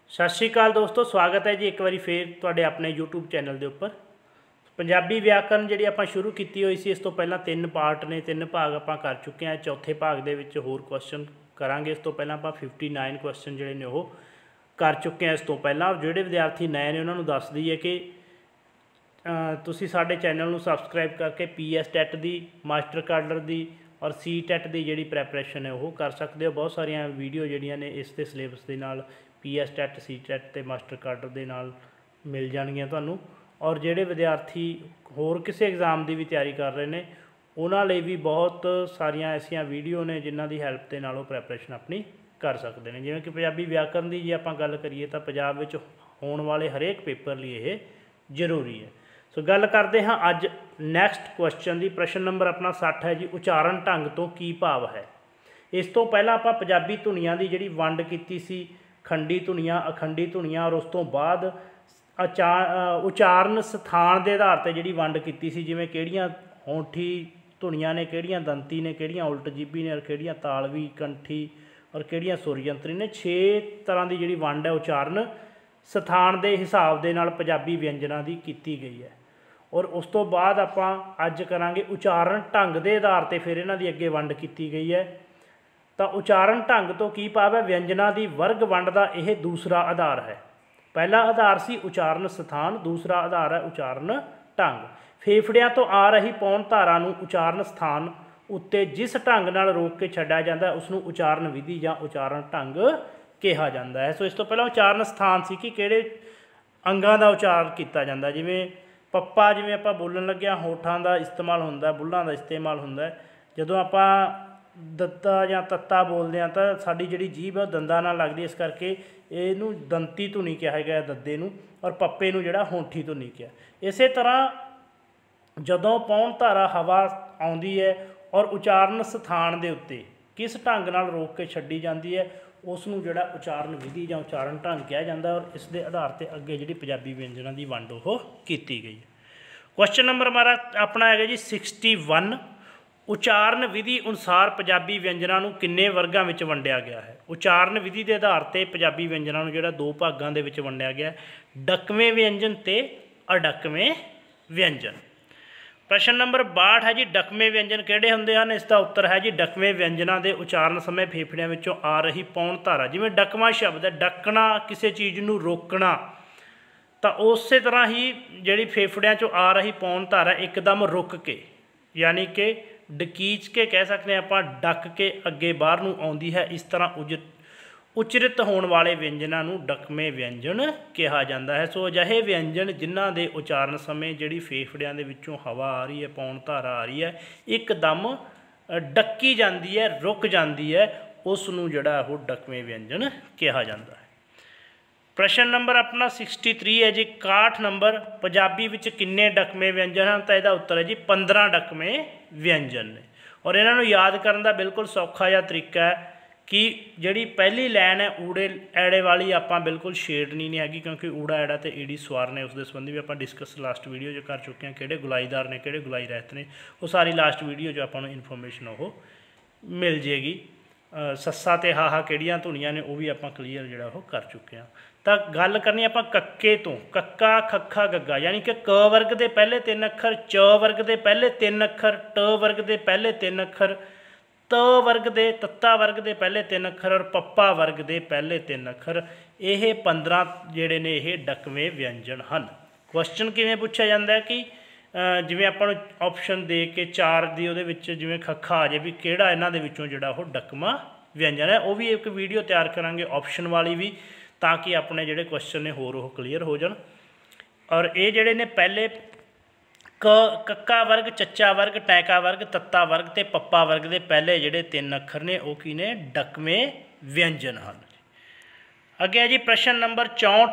सत श्री अकाल दोस्तों, स्वागत है जी एक बार फिर तुहाडे अपने यूट्यूब चैनल के उपर। पंजाबी व्याकरण जी आप शुरू की हुई सी, इस तो पहला 3 पार्ट ने, 3 भाग आप कर चुके हैं। चौथे भाग के होर क्वेश्चन करांगे। इस तो पहला आप 59 क्वेश्चन जोड़े ने वो कर चुके हैं। इस तो पहला और जोड़े विद्यार्थी नए ने उन्होंने दस दी है कि तुसी साडे चैनल को सबसक्राइब करके PS टैट की, मास्टर कार्डर की और C टैट की जी प्रैपरेशन है वो कर सकते हो। बहुत सारिया वीडियो जोड़िया ने इसके सिलेबस के नाल PS टैट, C टैट तो मास्टर कार्डर के नाल मिल जाएगियाँ तुहानूं। और जोड़े विद्यार्थी होर किसी एग्जाम की भी तैयारी कर रहे हैं उन्होंने भी बहुत सारिया ऐसिया वीडियो ने जिन्हों की हैल्प के नाल प्रैपरेशन अपनी कर सकते हैं। जिवें कि पंजाबी व्याकरण की जे आपां गल करिए तो पंजाब विच होने वाले हरेक पेपर लिए ये जरूरी है। सो गल करते हाँ अज नैक्सट क्वेश्चन की। प्रश्न नंबर अपना 60 है जी, उचारण ढंग तो की भाव है। इस तो पहला आप पंजाबी धुनियां की जिहड़ी वंड कीती सी, खंडी धुनियां, अखंडी धुनियां, और उस तो बाद उचारण स्थान के आधार पर जिहड़ी वंड कीती सी, जिवें किहड़ियां होंठी धुनियां ने, किहड़ियां दंती ने, किहड़ियां उल्ट जीबी ने, और किहड़ियां तालवी, कंठी और किहड़ियां सुरयंत्री ने। 6 तरह की जिहड़ी वंड है उचारण स्थान के हिसाब के नाल पंजाबी व्यंजना की कीती गई है। और उस तो बाद आपां अज करांगे उचारण ढंग के आधार पर फिर इन्हां दी अगे वंड की गई है। तो उचारण ढंग तो की भाव है, व्यंजना की वर्ग वंड का यह दूसरा आधार है। पहला आधार सी उचारण स्थान, दूसरा आधार है उचारण ढंग। फेफड़ियां तो आ रही पौन धारा नूं उचारण स्थान उत्ते जिस ढंग नाल रोक के छड्डिया जाता है उसनूं उचारण विधि या उचारण ढंग कहा जाता है। सो इस तो पहला उचारण स्थान सी कि किहड़े अंगां का उचारण किया जाता है। जिवें पप्पा, जिवें आपां बोलण लग्गिया होठां का इस्तेमाल हुंदा, बुल्हां का इस्तेमाल हुंदा। जदों आपां दत्ता या तत्ता बोलते हैं तो साडी जिहड़ी जीभ है दंदां नाल लगदी, इस करके इहनूं दंती धुनी कहा गया दद्दे नूं, और पप्पे नूं जिहड़ा होंठी धुनी कहा। इस तरह जदों पौण धारा हवा आउंदी है और उचारण स्थान के उत्ते किस ढंग नाल रोक के छड्डी जाती है उसनूं जिहड़ा उचारण विधि या उचारण ढंग कहा जाता है। और इस दे आधार पर अगे जिहड़ी पंजाबी व्यंजना की वंड वो कीती गई है। क्वेश्चन नंबर हमारा अपना है जी 61। उचारण विधि अनुसार पंजाबी व्यंजना नूं किन्ने वर्गां विच वंडिया गया है। उचारण विधि के आधार पर पंजाबी व्यंजना नूं जिहड़ा 2 भागां दे विच वंडिया गया, डकवें व्यंजन ते अडकवें व्यंजन। प्रश्न नंबर 62 है जी, डकवें व्यंजन किहड़े हुंदे हन। इसका उत्तर है जी, डकवें व्यंजनां दे उचारण समय फेफड़ियां विचों आ रही पौण धारा, जिवें डकवां शब्द है डकना, किसी चीज़ नूं रोकना, तो उस तरह ही जिहड़ी फेफड़ियां चों आ रही पौण धारा एकदम रुक के, यानी कि डकीच के कह सकते हैं आपां, डक के अगे बाहर नूं आउंदी है। इस तरह उचरित होने वाले व्यंजनां नूं डकवें व्यंजन कहा जाता है। सो अजिहे व्यंजन जिन्हां दे उचारण समय जिहड़ी फेफड़ियां दे विचों हवा आ रही है, पौण धारा आ रही है, एकदम डकी जाती है, रुक जाती है, उसनूं जिहड़ा वो डकवें व्यंजन कहा जाता है। प्रश्न नंबर अपना 63 है जी, 61 नंबर, पंजाबी विच किन्ने डकवें व्यंजन हैं। तो इसका उत्तर है जी 15 डकवें व्यंजन ने। और इन्हों याद करने का बिल्कुल सौखा जिहा तरीका है कि जिहड़ी पहली लैन है ऊड़े ऐड़े वाली आपां बिल्कुल छेड़नी नहीं हैगी, क्योंकि ऊड़ा ऐड़ा तो ईड़ी सवार ने, उसके संबंधी भी आपां डिस्कस लास्ट वीडियो जो कर चुके हैं, किहड़े गुलाईदार ने किहड़े गुलाई रहत ने, वो सारी लास्ट वीडियो जो आपां नूं इन्फॉर्मेशन वो मिल जाएगी। सस्सा ते हाहा किहड़ियां धुनियां ने वो भी आपां क्लीयर जिहड़ा वो कर चुके हैं। तो गल करनी आपां कक्के तो, कक्का खक्खा गग्गा, यानी कि क वर्ग के पहले 3 अखर, च वर्ग के पहले 3 अखर, ट वर्ग के पहले 3 अखर, त वर्ग के, तत्ता वर्ग के पहले 3 अखर, और पप्पा वर्ग के पहले 3 अखर। ये 15 जिहड़े ने ये डकवें व्यंजन हैं। क्वेश्चन किवें पूछा जाता है कि जिवें आपां नूं ऑप्शन दे के 4 दी उहदे विच जिवें खक्खा आ जाए भी किहड़ा इन्हां दे विचों जिहड़ा वो डकवां व्यंजन है। वो भी एक वीडियो तैयार करांगे ऑप्शन वाली भी, ताकि अपने जिहड़े क्वेश्चन ने होर क्लीयर हो जान। और ये जिहड़े ने पहले कक्का वर्ग, चच्चा वर्ग, टैका वर्ग, तत्ता वर्ग ते पप्पा वर्ग के पहले जिहड़े 3 अखर ने वो की ने डकवें व्यंजन हैं। अगे जी प्रश्न नंबर 64,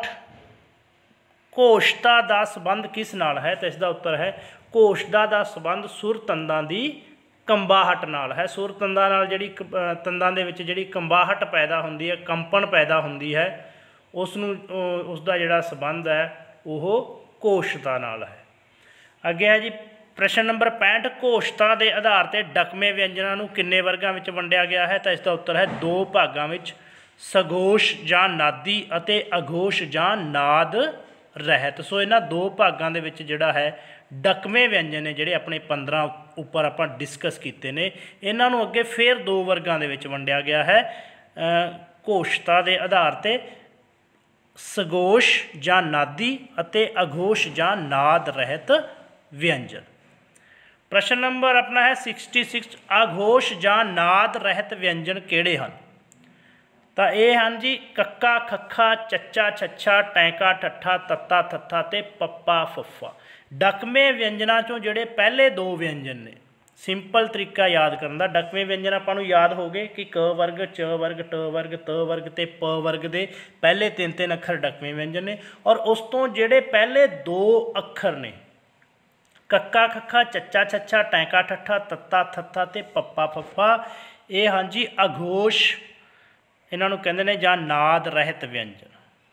घोषता का संबंध किस नाल है। तो इसका उत्तर है घोषता का संबंध सुर तंदां की कंबाहट नाल है। सुर तंदां नाल जिहड़ी तंदां दे विच जिहड़ी कंबाहट पैदा होंदी है, कंपन पैदा होंदी है, उसनूं उसका जिहड़ा संबंध है वो घोषता नाल है। अगे है जी प्रश्न नंबर 65, घोषता के आधार पर डकवें व्यंजनां नूं किन्ने वर्गां विच वंडिया गया है। तो इसका उत्तर है 2 भागां विच। सघोष जां नादी अते अघोष जां नाद रहत। सो इन्हां दो भागां दे विच जिहड़ा है डकवें व्यंजन ने जिहड़े अपने 15 उपर आपां डिस्कस कीते ने, इन्हां नूं अगे फिर दो वर्गां दे विच वंडिया गया है घोषता के आधार ते सघोष जां नादी अते अघोष जां नाद रहत व्यंजन। प्रश्न नंबर अपना है 66, अघोष जां नाद रहत व्यंजन किहड़े हन? तो ये हैं जी कक्का खक्खा चच्चा छच्छा टैंका ठट्ठा तत्ता थत्था ते पप्पा फुफ्फा। डकवें व्यंजनों चों जिहड़े पहले दो व्यंजन ने, सिंपल तरीका याद करने का, डकवें व्यंजन आपां नूं याद हो गए कि क वर्ग च वर्ग ट वर्ग त वर्ग ते प वर्ग दे पहले 3-3 अखर डकवें व्यंजन ने, और उस तो जिहड़े पहले दो अखर ने कक्का खक्खा चच्चा छच्छा टैंका ठट्ठा तत्ता थत्था ते पप्पा फुफ्फा, ये हाँ जी अघोष इन्हों कहते हैं जां नाद रहत व्यंजन।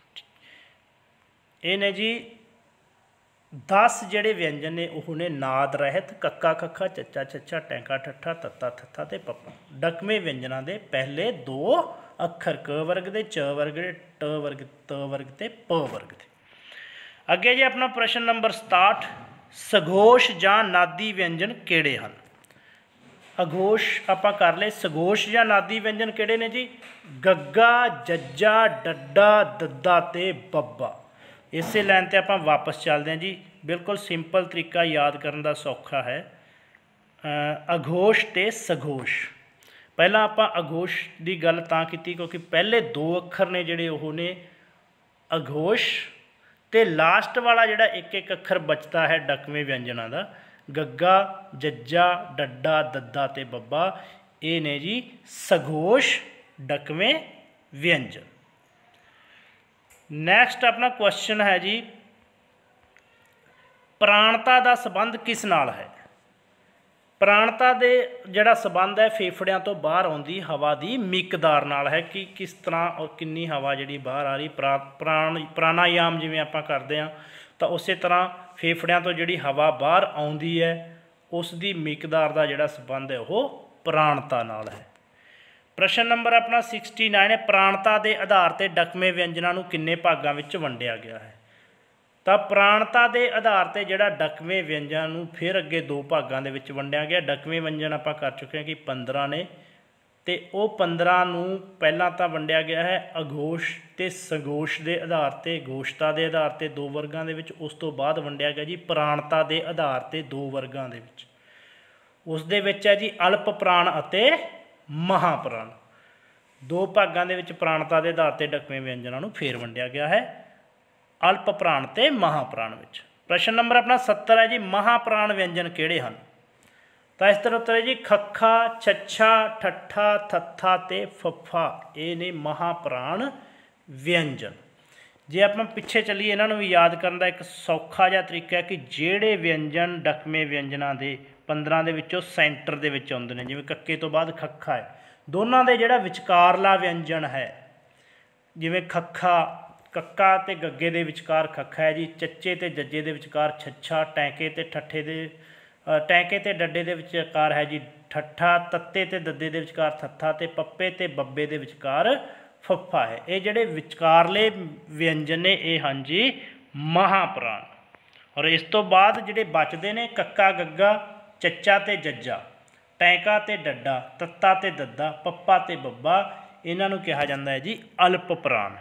ये ने जी 10 जिहड़े व्यंजन ने वो ने नाद रहत, कक्का खक्खा चच्चा छच्छा टैंका ठट्ठा तत्ता थत्था ते पप्पा। डकवें व्यंजनों के पहले दो अखर क वर्ग के च वर्ग के ट वर्ग त वर्ग ते प वर्ग के। अगे जी अपना प्रश्न नंबर 67, सघोष जां नादी व्यंजन किहड़े हन? अघोष आपां कर ले, सघोष जां नादी व्यंजन किहड़े ने जी? गग्गा जज्जा डड्डा दद्दा ते बब्बा। इसे लाइन ते आपां वापस चलते हैं जी, बिल्कुल सिंपल तरीका याद करने का सौखा है। अघोष ते सघोष, पहला आपां अघोष की गल तां कीती क्योंकि पहले दो अखर ने जिहड़े वो ने अघोष, ते लास्ट वाला जिहड़ा एक एक अखर बचता है डकवें व्यंजनों का, गग्गा जज्जा डड्डा दद्दा ते बब्बा, ये ने जी सघोष डकवें व्यंजन। नैक्सट अपना क्वेश्चन है जी, प्राणता का संबंध किस नाल है? प्राणता दे जिहड़ा संबंध है फेफड़ियां तो बाहर आउंदी हवा की मिकदार नाल है कि किस तरह और कितनी हवा जिहड़ी बाहर आ रही। प्राणायाम जिवें आपां करदे हां तो उस तरह फेफड़ियां तो जिहड़ी हवा बाहर आउंदी है उसकी मिकदार का जिहड़ा संबंध है वो प्राणता नाल है। प्रश्न नंबर अपना 69 है, प्राणता के आधार पर डकवें व्यंजनों नूं किन्ने भागां विच वंडिया गया है? तो प्राणता के आधार पर जिहड़ा डकवें व्यंजन नूं फिर अगे दो भागां दे विच वंडिया गया। डकवें व्यंजन आपां कर चुके हैं कि 15 ने, तो वो 15 नूं पहलां तां वंडिया गया है अघोष ते सघोष के आधार पर, घोषता के आधार पर दो वर्गां दे विच, उस तो बाद वंडिया गया जी प्राणता के आधार पर दो वर्गां दे विच। उस दे विच है जी अल्प प्राण अते महाप्राण, दो भागां दे विच प्राणता के आधार पर डकवें व्यंजनों नूं फिर वंडिया गया है अल्प प्राण ते महाप्राण विच। प्रश्न नंबर अपना 70 है जी, महाप्राण व्यंजन किहड़े हन? तो इस तरह उत्तर है जी खक्खा छच्छा ठट्ठा थत्था ते फुफ्फा, ये ने महाप्राण व्यंजन। जे आप पिछे चलीए इन्हों भी याद करने का एक सौखा जिहा तरीका है कि जिहड़े व्यंजन डकवें व्यंजनों के 15 दे विचों सेंटर दे विच आउंदे ने, जिवें कक्के तो बाद खक्खा है, दोनों के जिहड़ा विचकारला व्यंजन है, जिवें खक्खा कक्का ते गग्गे दे विचकार खक्खा है जी, चच्चे ते जज्जे दे विचकार छच्छा, टैंके ते ठट्ठे दे टैंके ते डड्डे दे विचकार है जी ठट्ठा, तत्ते ते दद्दे दे विचकार थत्था ते पप्पे ते बब्बे दे विचकार फुफ्फा है। ये जिहड़े विचकारले व्यंजन ने ये हाँ जी महाप्राण। और इस तो बाद जिहड़े बचते ने कक्का गग्गा चच्चा ते जज्जा, टैंका ते डड्डा, तत्ता ते दद्दा, पप्पा ते बब्बा, इन्हां नूं कहा जाता है जी अल्प प्राण।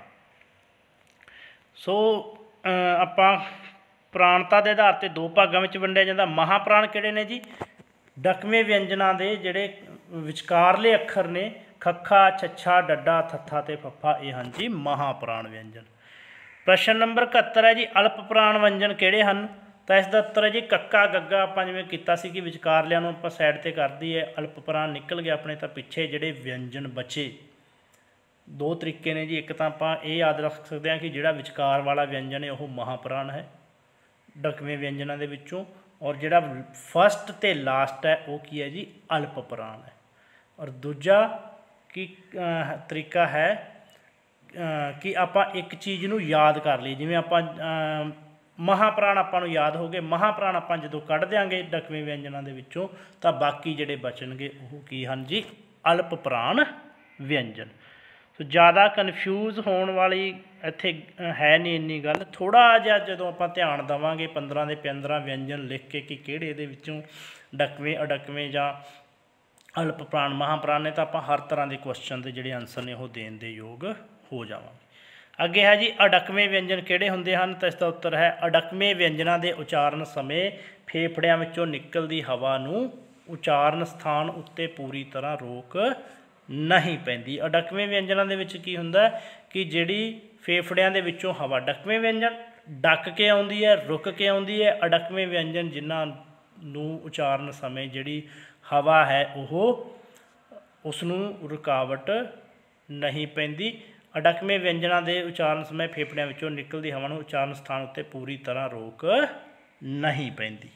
सो आपां प्राणता के आधार पर दो भागों में वंडिया जाता। महाप्राण किहड़े ने जी? डकवें व्यंजनों के जिहड़े विचकारले अखर ने खक्खा छच्छा डड्डा थत्था ते फुफ्फा, ये हाँ जी महाप्राण व्यंजन। प्रश्न नंबर 71 है जी, अल्प प्राण व्यंजन किहड़े हन? तो इसका उत्तर है जी कक्का गग्गा। आपां जिवें कीता सी कि विचकारलिआं नूं आपां साइड ते कर दईए, अल्प प्राण निकल गया अपने, तो पिछे जिहड़े व्यंजन बचे दो तरीके ने जी। एक तो आप ये याद रख सकते हैं कि जिहड़ा विचकार वाला व्यंजन है वह महाप्राण है डकवें व्यंजनों के विचों, और जिहड़ा फस्ट ते लास्ट है वो की है जी अल्प प्राण है। और दूजा की तरीका है कि आप एक चीज़ नूं याद कर ली, जिवें आप महाप्राण आपां याद हो गए, महाप्राण आपां जदों कढ़ देंगे डकवें व्यंजनों के विचों तो बाकी जिहड़े बचणगे वो की हन जी अल्प प्राण व्यंजन। ਸੋ ज़्यादा कन्फ्यूज़ होने वाली इत्थे है नहीं इन्नी गल। थोड़ा जिहा जदों आपां ध्यान देवांगे 15 ਦੇ 15 व्यंजन लिख के कि किहड़े इहदे विचों डकवें अडकवें जां अल्प प्राण महाप्राण ने, तो आपां हर तरह के क्वेश्चन के जिहड़े आंसर ने वो देण दे योग हो जावांगे। अगे है जी अडकवें व्यंजन किहड़े हुंदे हन, तो इसका उत्तर है अडकवें व्यंजनां दे उचारण समय फेफड़िਆਂ विचों निकलदी हवा नूं उचारण स्थान उत्ते पूरी तरह रोक नहीं पैंदी। अडकवें व्यंजनां दे विच की हुंदा कि जिहड़ी फेफड़िਆਂ दे विचों हवा, डकवें व्यंजन डक के आउंदी है, रुक के आउंदी है। अडकवें व्यंजन जिन्हां नूं उचारण समय जिहड़ी हवा है वह उसनूं रुकावट नहीं पैंदी। अडकवें व्यंजनां दे उचारण समय फेफड़िਆਂ विचों निकलदी हवा नूं उचारण स्थान उत्ते पूरी तरह रोक नहीं पैंदी।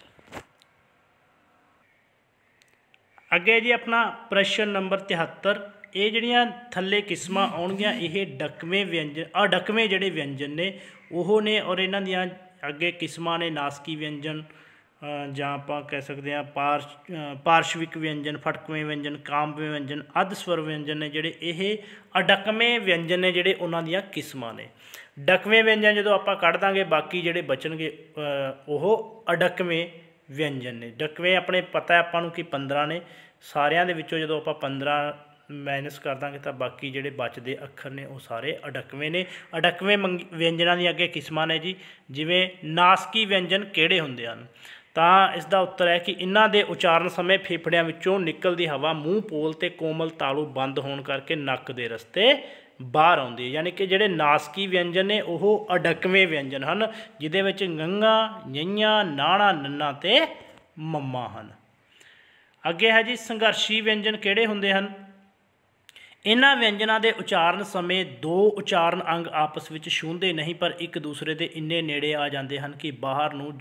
अगे जी अपना प्रश्न नंबर 73, ये जिहड़ियां थल्ले किस्मां आउणगीਆਂ ये डकवें व्यंजन अडकवें जिहड़े व्यंजन ने वो ने, और इन्हां दियां अगे किस्मां ने नासकी व्यंजन जां आपां कह सकते हैं पार्श्विक व्यंजन, फटकवें व्यंजन, कांबवें व्यंजन, अध स्वर व्यंजन ने जिहड़े ये अडकवें व्यंजन ने जिहड़े उन्हां दियां किस्मां ने। डकवें व्यंजन जदों आपां कढ दांगे बाकी जिहड़े बचणगे वो अडकवें व्यंजन ने। डकवें अपने पता है आपां नूं कि 15 ने, सारियां दे विचों जदों आपां 15 माइनस कर दांगे तो बाकी जिहड़े बचदे अखर ने वो सारे अडकवें ने। अडकवें व्यंजनां दी अगे किस्मां ने जी, जिवें नासकी व्यंजन किहड़े हुंदे हन, तो इसका उत्तर है कि इन्हां दे उचारण समय फेफड़िਆਂ विचों निकलदी हवा मूँह पोल ते कोमल तालू बंद होने करके नक दे रस्ते बाहर आउंदी है। यानी कि जिहड़े नासकी व्यंजन ने वो अडकवें व्यंजन हैं, जिहदे विच गंगा ñਈਆਂ नाणा नन्ना ते मम्मा हैं। अगे है जी संघर्षी व्यंजन किहड़े हुंदे हन। इन्हां व्यंजनां दे उचारण समय दो उचारण अंग आपस में छूंहदे नहीं पर एक दूसरे के इन्ने नेड़े आ जाते हैं कि बाहर नूं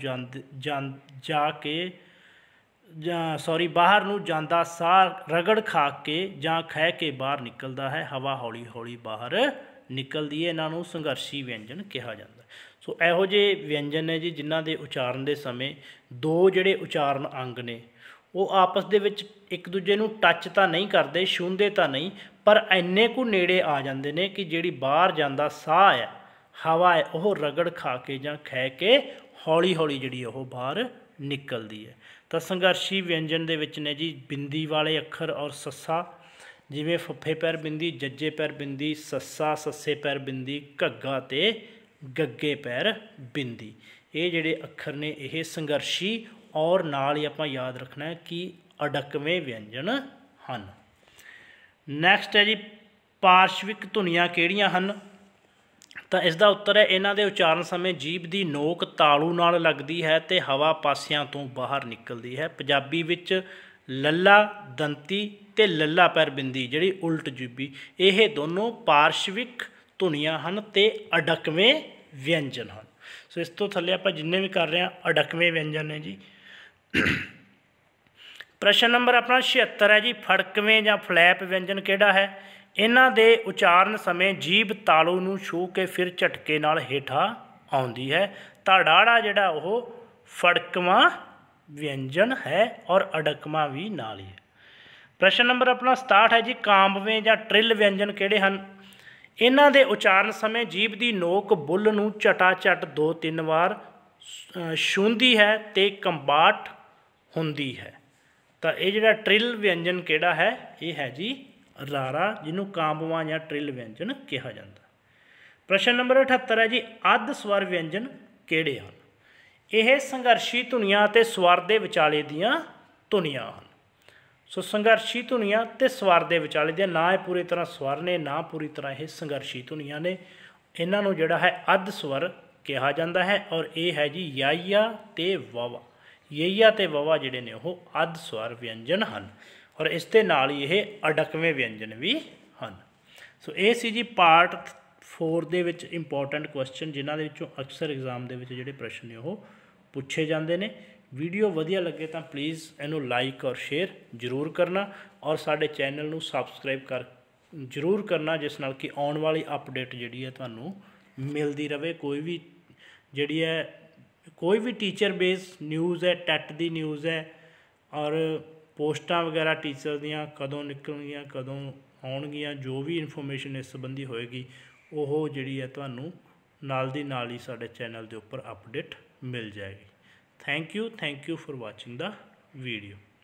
बाहर नूं जांदा साह रगड़ खा के जां खह के बाहर निकलता है, हवा हौली हौली बाहर निकलती है। इन्हां नूं संघर्षी व्यंजन कहा जाता है। सो इहो जे व्यंजन ने जी जिन्हां दे उचारण के समय दो जिहड़े उचारण अंग ने वो आपस दे विच एक दूजे नूं टच तो नहीं करते, छूंहदे तो नहीं, पर इन्ने कु नेड़े आ जाते हैं कि जिहड़ी बाहर जांदा साह है, हवा है, वह रगड़ खा के जां खह के हौली हौली जिहड़ी ओह बाहर निकलती है। तो संघर्षी व्यंजन दे विच ने जी बिंदी वाले अखर और सस्सा, जिवें फफे पैर बिंदी, जज्जे पैर बिंदी, सस्सा सस्से पैर बिंदी, घग्गा ते गग्गे पैर बिंदी, ये जिहड़े अखर ने यह संघर्षी और नाल ही आपां याद रखना है कि अडकवें व्यंजन हैं। नैक्सट है जी पार्श्विक धुनियां किहड़ियां हन, तो इसका उत्तर है इन्हां दे उचारण समय जीभ की नोक तालू नाल लगती है तो हवा पासियां तो बाहर निकलती है। पंजाबी विच लल्ला दंती ते लल्ला पैर बिंदी जिहड़ी उल्ट जीबी, ये दोनों पार्श्विक धुनियां हन ते अडकवें व्यंजन हैं। सो इस तो थल्ले आपां जिन्ने भी कर रहे हैं अडकवें व्यंजन ने जी। प्रश्न नंबर अपना 76 है जी फड़कवें या फ्लैप व्यंजन किहड़ा है। इन्हां दे उचारण समय जीभ तालू नूं छू के फिर झटके नाल हेठा आउंदी है। ताड़ाड़ा जिहड़ा वो फड़कवां व्यंजन है और अडकवां भी नाल ही है। प्रश्न नंबर अपना 67 है जी कांबवें या ट्रिल व्यंजन किहड़े हन। इन्हां दे उचारण समय जीभ की नोक बुੱਲ नूं झटा-झट 2-3 बार छूंहदी है ते कंबाट हुंदी है। तो ये जिहड़ा ट्रिल व्यंजन किहड़ा है ये है जी रारा, जिन्हों कांबवां या ट्रिल व्यंजन कहा जाता। प्रश्न नंबर 78 है जी अध स्वर व्यंजन किहड़े हन। यह संघर्षी धुनियां ते स्वर दे विचाले दियां धुनियां हन। सो संघर्षी धुनियां ते स्वर दे विचाले दियां, ना ये पूरी तरह स्वर ने ना पूरी तरह ये संघर्षी धुनियां ने। इन्हां नूं जिहड़ा है अध स्वर कहा जाता है और ये है जी याइया ते वावा। येइया ते वावा जिहड़े ने वो अध स्वर व्यंजन हैं और इस दे नाल ही ये अडकवें व्यंजन भी हैं। सो ये सी जी पार्ट 4 दे विच इंपॉर्टेंट क्वेश्चन जिन्हां दे विचों अक्सर एग्जाम दे विच जिहड़े प्रश्न ने वो पूछे जाते हैं। वीडियो वधिया लगे तो प्लीज़ इनू लाइक और शेयर जरूर करना और साडे चैनल नू सबसक्राइब कर जरूर करना, जिस नाल कि आने वाली अपडेट जिहड़ी है तुहानू मिलती रहे। कोई भी जिहड़ी है कोई भी टीचर बेस न्यूज़ है, टैट दी न्यूज़ है और पोस्टां वगैरह टीचर दियां कदों निकलणगीਆਂ कदों ਆਉਣਗੀਆਂ, ਜੋ ਵੀ ਇਨਫੋਰਮੇਸ਼ਨ ਇਸ ਸੰਬੰਧੀ ਹੋਏਗੀ ਉਹ ਜਿਹੜੀ ਹੈ ਤੁਹਾਨੂੰ ਨਾਲ ਦੀ ਨਾਲ ਹੀ ਸਾਡੇ ਚੈਨਲ ਦੇ ਉੱਪਰ ਅਪਡੇਟ ਮਿਲ ਜਾਏਗੀ। Thank you for watching the video.